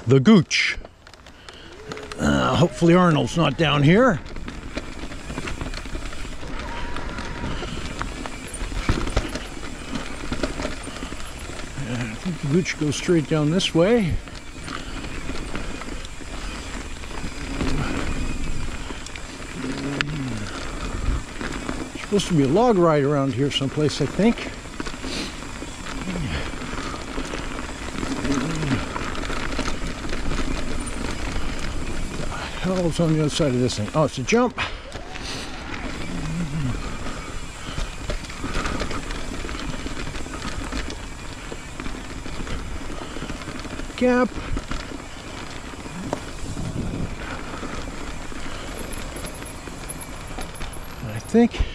the Gooch. Hopefully Arnold's not down here. I think the Gooch goes straight down this way. There's supposed to be a log ride around here someplace, I think. What the hell's on the other side of this thing? Oh, it's a jump. Gap. I think